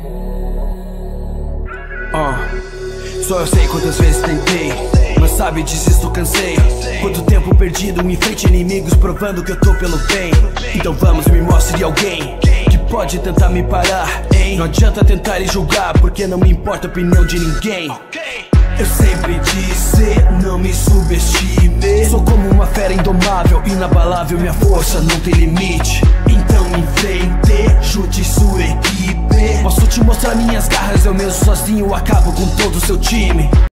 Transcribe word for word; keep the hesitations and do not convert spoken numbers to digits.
uh, Só eu sei quantas vezes tentei, mas sabe, desisto, cansei. Quanto tempo perdido em frente a inimigos, provando que eu tô pelo bem. Então vamos, me mostre alguém que pode tentar me parar, hein? Não adianta tentar e julgar, porque não me importa a opinião de ninguém. Eu sempre disse, não me subestime. Sou como uma fera indomável, inabalável, minha força não tem limite. Então me enfrente, chute sua equipe. Posso te mostrar minhas garras, eu mesmo sozinho acabo com todo o seu time.